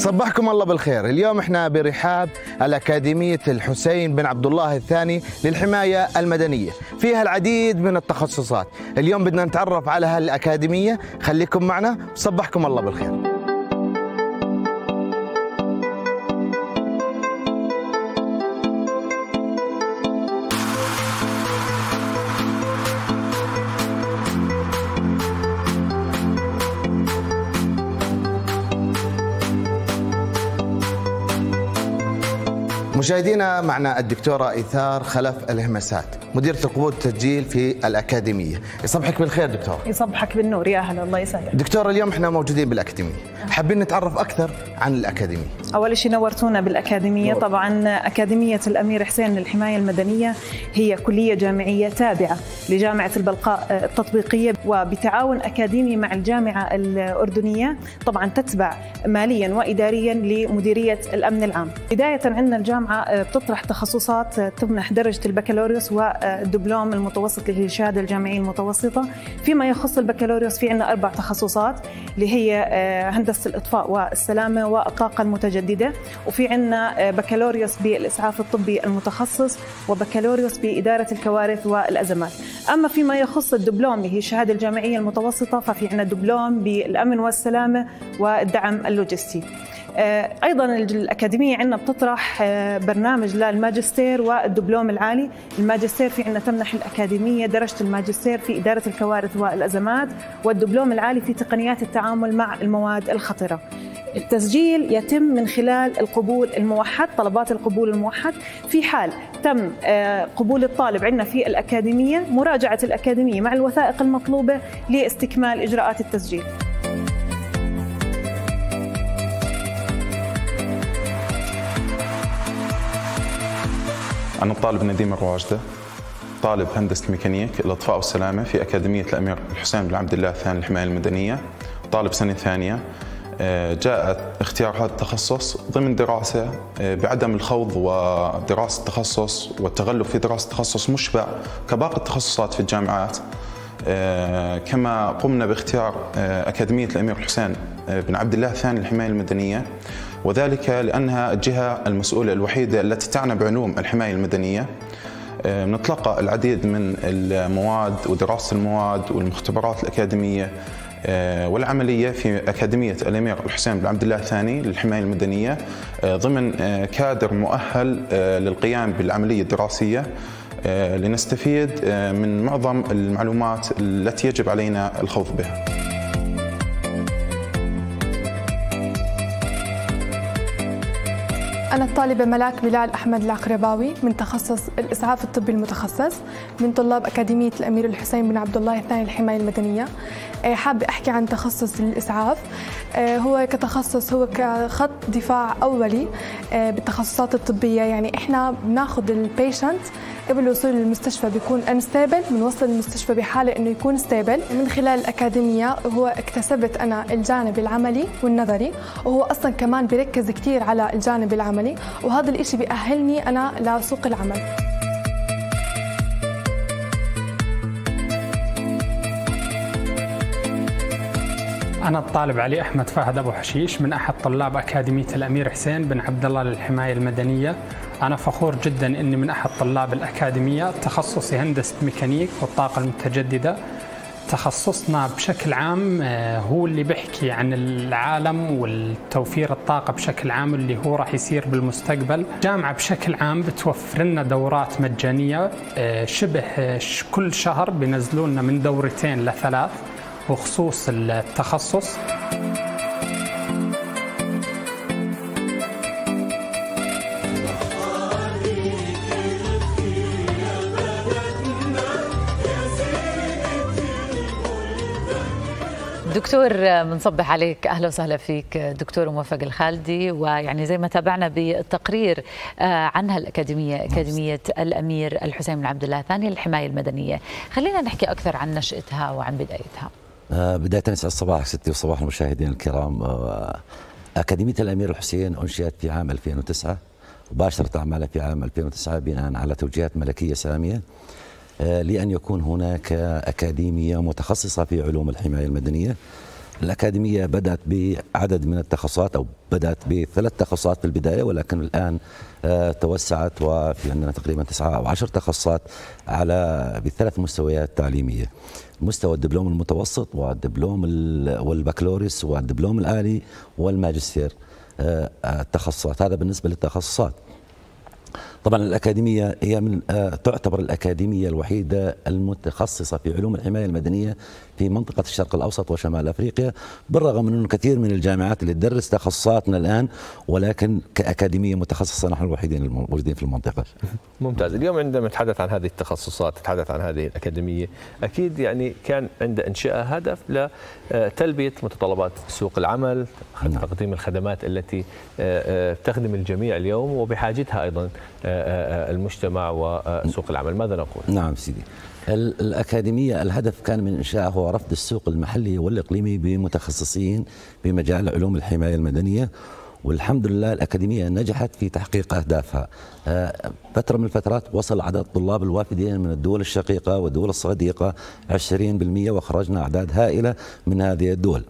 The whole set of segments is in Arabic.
صبحكم الله بالخير. اليوم احنا برحاب الأكاديمية الحسين بن عبد الله الثاني للحماية المدنية، فيها العديد من التخصصات. اليوم بدنا نتعرف على هالأكاديمية، خليكم معنا. صبحكم الله بالخير. مشاهدينا، معنا الدكتورة إيثار خلف الهمسات، مديرة القبول والتسجيل في الأكاديمية. يصبحك بالخير دكتور. يصبحك بالنور، يا أهلا، الله يسعدك. دكتور، اليوم احنا موجودين بالأكاديمية، حابين نتعرف أكثر عن الأكاديمية. أول شيء نورتونا بالأكاديمية. طبعا أكاديمية الأمير حسين للحماية المدنية هي كلية جامعية تابعة لجامعة البلقاء التطبيقية، وبتعاون أكاديمي مع الجامعة الأردنية، طبعا تتبع ماليا وإداريا لمديرية الأمن العام. بداية عندنا الجامعة بتطرح تخصصات تمنح درجة البكالوريوس والدبلوم المتوسط اللي هي الشهادة الجامعية المتوسطة. فيما يخص البكالوريوس في عندنا 4 تخصصات اللي هي هندسة الإطفاء والسلامة والطاقة المتجددة، وفي عندنا بكالوريوس بالإسعاف الطبي المتخصص، وبكالوريوس بإدارة الكوارث والأزمات. أما فيما يخص الدبلوم اللي هي الشهادة الجامعية المتوسطة، ففي عندنا دبلوم بالأمن والسلامة والدعم اللوجستي. أيضا الأكاديمية عندنا بتطرح برنامج للماجستير والدبلوم العالي. الماجستير في عندنا تمنح الأكاديمية درجة الماجستير في إدارة الكوارث والأزمات، والدبلوم العالي في تقنيات التعامل مع المواد الخطرة. التسجيل يتم من خلال القبول الموحد، طلبات القبول الموحد. في حال تم قبول الطالب عندنا في الأكاديمية، مراجعة الأكاديمية مع الوثائق المطلوبة لاستكمال إجراءات التسجيل. أنا الطالب نديم الرواجدة، طالب هندسة ميكانيك الإطفاء والسلامة في أكاديمية الأمير الحسين بن عبد الله الثاني للحماية المدنية، طالب سنة ثانية. جاء اختيار هذا التخصص ضمن دراسة بعدم الخوض ودراسة التخصص والتغلب في دراسة تخصص مشبع كباقي التخصصات في الجامعات. كما قمنا باختيار أكاديمية الأمير الحسين بن عبد الله الثاني للحماية المدنية، وذلك لأنها الجهة المسؤولة الوحيدة التي تعنى بعلوم الحماية المدنية. نتلقى العديد من المواد ودراسة المواد والمختبرات الأكاديمية والعملية في أكاديمية الأمير الحسين بن عبد الله الثاني للحماية المدنية ضمن كادر مؤهل للقيام بالعملية الدراسية، لنستفيد من معظم المعلومات التي يجب علينا الخوض بها. أنا الطالبة ملاك بلال أحمد العقرباوي من تخصص الإسعاف الطبي المتخصص، من طلاب أكاديمية الأمير الحسين بن عبد الله الثاني للحماية المدنية. حابة أحكي عن تخصص الإسعاف. هو كتخصص هو كخط دفاع أولي بالتخصصات الطبية. يعني إحنا بناخذ البيشنت قبل الوصول للمستشفى بيكون انستابل، بنوصل المستشفى بحالة إنه يكون ستابل. من خلال الأكاديمية هو اكتسبت أنا الجانب العملي والنظري، وهو أصلا كمان بيركز كتير على الجانب العملي، وهذا الإشي بيأهلني أنا لسوق العمل. أنا الطالب علي أحمد فهد أبو حشيش من أحد طلاب أكاديمية الأمير حسين بن عبد الله للحماية المدنية. أنا فخور جدا أني من أحد طلاب الأكاديمية. تخصصي هندسة ميكانيك والطاقة المتجددة. تخصصنا بشكل عام هو اللي بيحكي عن العالم والتوفير الطاقة بشكل عام اللي هو راح يصير بالمستقبل. الجامعة بشكل عام بتوفر لنا دورات مجانية شبه كل شهر، بينزلوا لنا من 2 ل 3 وخصوص التخصص. دكتور بنصبح عليك، اهلا وسهلا فيك دكتور موفق الخالدي. ويعني زي ما تابعنا بالتقرير عنها الأكاديمية، أكاديمية الأمير الحسين بن عبد الله الثاني للحماية المدنية، خلينا نحكي أكثر عن نشأتها وعن بدايتها. بداية يسعد الصباح ستي وصباح المشاهدين الكرام. أكاديمية الأمير الحسين أنشئت في عام 2009 وباشرت أعمالها في عام 2009 بناء على توجيهات ملكية سامية لأن يكون هناك أكاديمية متخصصة في علوم الحماية المدنية الأكاديمية بدأت بعدد من التخصصات، أو بدأت ب3 تخصصات في البداية، ولكن الآن توسعت وفي عندنا تقريبا 9 أو 10 تخصصات ب3 مستويات تعليمية: مستوى الدبلوم المتوسط والدبلوم والبكالوريوس والدبلوم العالي والماجستير. التخصصات هذا بالنسبة للتخصصات. طبعا الأكاديمية هي تعتبر الأكاديمية الوحيدة المتخصصة في علوم الحماية المدنية في منطقة الشرق الأوسط وشمال أفريقيا، بالرغم من أنه كثير من الجامعات اللي تدرس تخصصاتنا الآن، ولكن كأكاديمية متخصصة نحن الوحيدين الموجودين في المنطقة. ممتاز. اليوم عندما نتحدث عن هذه التخصصات، نتحدث عن هذه الأكاديمية، أكيد يعني كان عند إنشاء هدف لتلبية متطلبات سوق العمل، تقديم الخدمات التي تخدم الجميع اليوم وبحاجتها أيضا المجتمع وسوق العمل. ماذا نقول؟ نعم سيدي، الأكاديمية الهدف كان من إنشائها هو رفض السوق المحلي والإقليمي بمتخصصين بمجال علوم الحماية المدنية، والحمد لله الأكاديمية نجحت في تحقيق أهدافها. فترة من الفترات وصل عدد الطلاب الوافدين من الدول الشقيقة والدول الصديقة 20%، وخرجنا أعداد هائلة من هذه الدول.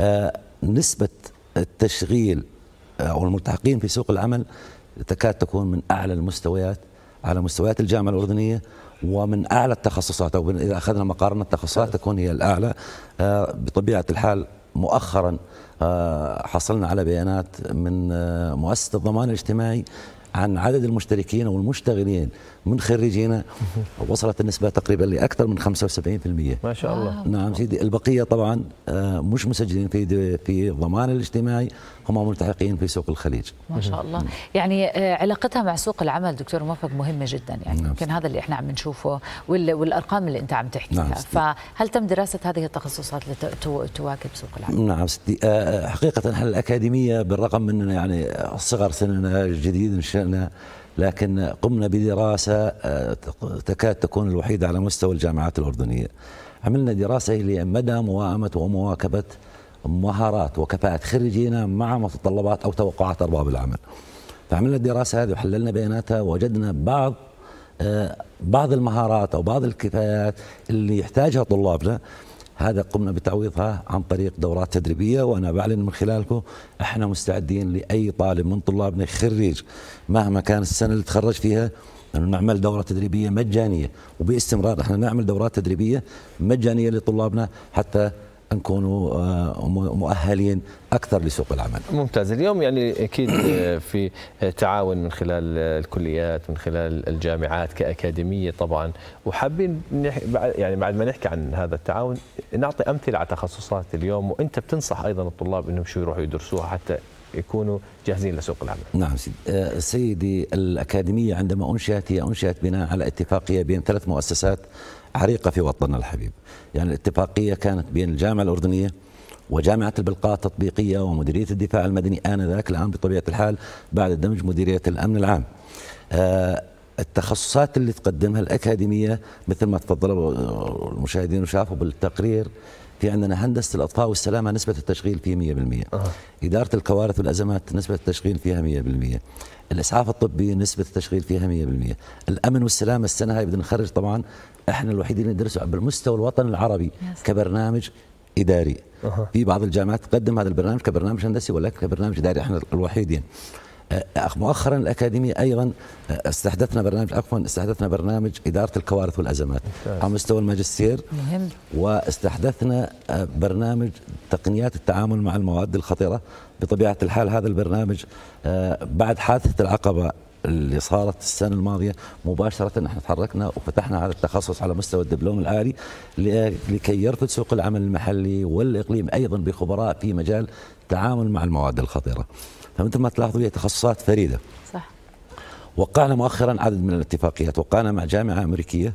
نسبة التشغيل أو الملتحقين في سوق العمل تكاد تكون من أعلى المستويات على مستويات الجامعة الأردنية، ومن أعلى التخصصات، أو إذا أخذنا مقارنة التخصصات تكون هي الأعلى. بطبيعة الحال مؤخرا حصلنا على بيانات من مؤسسة الضمان الاجتماعي عن عدد المشتركين والمشتغلين من خريجينا، وصلت النسبة تقريبا لأكثر من 75%. ما شاء الله. نعم سيدي. البقية طبعا مش مسجلين في الضمان الاجتماعي، هم ملتحقين في سوق الخليج. ما شاء الله. يعني علاقتها مع سوق العمل دكتور موفق مهمة جدا، يعني يمكن هذا اللي احنا عم نشوفه والأرقام اللي انت عم تحكيها. نعم. فهل تم دراسة هذه التخصصات لتواكب سوق العمل؟ نعم ستي. حقيقة احنا الأكاديمية بالرغم من يعني صغر سننا جديد انشأنا، لكن قمنا بدراسة تكاد تكون الوحيدة على مستوى الجامعات الأردنية. عملنا دراسة لمدى موائمة ومواكبة مهارات وكفاءة خريجينا مع متطلبات أو توقعات أرباب العمل. فعملنا الدراسة هذه وحللنا بياناتها، ووجدنا بعض المهارات أو بعض الكفاءات اللي يحتاجها طلابنا، هذا قمنا بتعويضها عن طريق دورات تدريبية. وأنا بعلن من خلالكم احنا مستعدين لأي طالب من طلابنا خريج مهما كان السنة اللي تخرج فيها أنه نعمل دورة تدريبية مجانية، وباستمرار احنا نعمل دورات تدريبية مجانية لطلابنا حتى نكونوا مؤهلين أكثر لسوق العمل. ممتاز. اليوم يعني أكيد في تعاون من خلال الكليات، من خلال الجامعات كأكاديمية طبعا، وحابين يعني بعد ما نحكي عن هذا التعاون نعطي أمثلة على تخصصات اليوم، وأنت بتنصح أيضا الطلاب أنهم شو يروحوا يدرسوها حتى يكونوا جاهزين لسوق العمل. نعم سيدي. الأكاديمية عندما أنشأت هي أنشأت بناء على اتفاقية بين 3 مؤسسات عريقة في وطننا الحبيب. يعني الاتفاقية كانت بين الجامعة الأردنية وجامعة البلقاء التطبيقية ومديرية الدفاع المدني آنذاك، الآن بطبيعة الحال بعد دمج مديرية الأمن العام. التخصصات اللي تقدمها الأكاديمية مثل ما تفضلوا المشاهدين وشافوا بالتقرير، في عندنا هندسة الأطفاء والسلامة نسبة التشغيل فيه 100%، إدارة الكوارث والأزمات نسبة التشغيل فيها 100%، الإسعاف الطبي نسبة التشغيل فيها 100%، الأمن والسلامة السنة هاي بدنا نخرج طبعا احنا الوحيدين اللي ندرسوا بالمستوى الوطني العربي كبرنامج إداري. في بعض الجامعات تقدم هذا البرنامج كبرنامج هندسي ولكن كبرنامج إداري احنا الوحيدين. مؤخرا الأكاديمية أيضا استحدثنا برنامج إدارة الكوارث والأزمات على مستوى الماجستير مهم. واستحدثنا برنامج تقنيات التعامل مع المواد الخطرة. بطبيعة الحال هذا البرنامج بعد حادثة العقبة اللي صارت السنة الماضية مباشرة نحن تحركنا وفتحنا هذا التخصص على مستوى الدبلوم العالي لكي يرفد سوق العمل المحلي والإقليم أيضا بخبراء في مجال التعامل مع المواد الخطرة. فمثل ما تلاحظوا هي تخصصات فريدة. صح. وقعنا مؤخرا عدد من الاتفاقيات، وقعنا مع جامعة أمريكية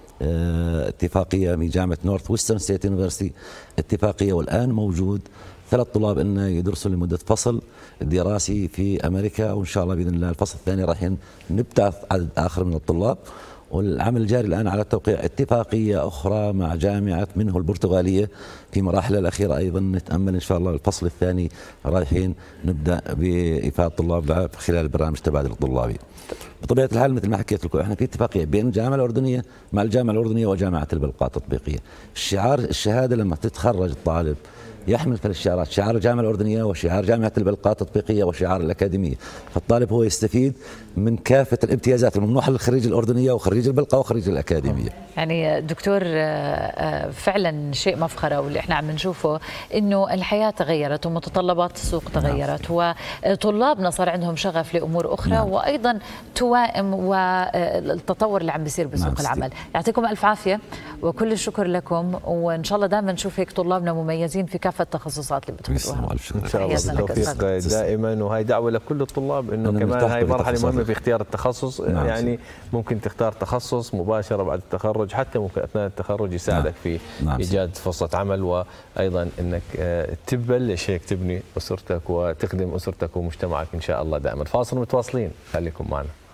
اتفاقية من جامعة نورث ويسترن ستيت يونيفرسيتي اتفاقية، والآن موجود 3 طلاب إن يدرسوا لمدة فصل دراسي في أمريكا، وإن شاء الله بإذن الله الفصل الثاني راح نبتعث عدد آخر من الطلاب. والعمل الجاري الآن على توقيع اتفاقية أخرى مع جامعة منه البرتغالية في مراحل الأخيرة أيضا. نتأمل إن شاء الله الفصل الثاني رايحين نبدأ بإفادة الطلاب خلال برنامج تبادل الطلابي. بطبيعة الحال مثل ما حكيت لكم احنا في اتفاقية بين الجامعة الأردنية مع الجامعة الأردنية وجامعة البلقاء التطبيقية. الشهادة لما تتخرج الطالب يحمل ثلاث شعارات: شعار الجامعة الأردنية، وشعار جامعة البلقاء التطبيقية، وشعار الأكاديمية. فالطالب هو يستفيد من كافة الامتيازات الممنوحة للخريج الأردنية وخريج البلقاء وخريج الأكاديمية. يعني دكتور فعلا شيء مفخرة، واللي احنا عم نشوفه انه الحياة تغيرت ومتطلبات السوق تغيرت، وطلابنا صار عندهم شغف لأمور أخرى وأيضا توائم والتطور اللي عم بيصير بسوق العمل. يعطيكم ألف عافية وكل الشكر لكم، وإن شاء الله دائما نشوف هيك طلابنا مميزين في كافة التخصصات اللي بتدرسوها. إن شاء الله بالتوفيق دائما، وهي دعوة لكل الطلاب إنه كمان هاي مرحلة مهمة في اختيار التخصص. يعني ممكن تختار تخصص مباشرة بعد التخرج، حتى ممكن أثناء التخرج يساعدك في إيجاد فرصة عمل، وأيضا إنك تبلش هيك تبني أسرتك وتخدم أسرتك ومجتمعك إن شاء الله دائما. فاصل متواصلين، خليكم معنا.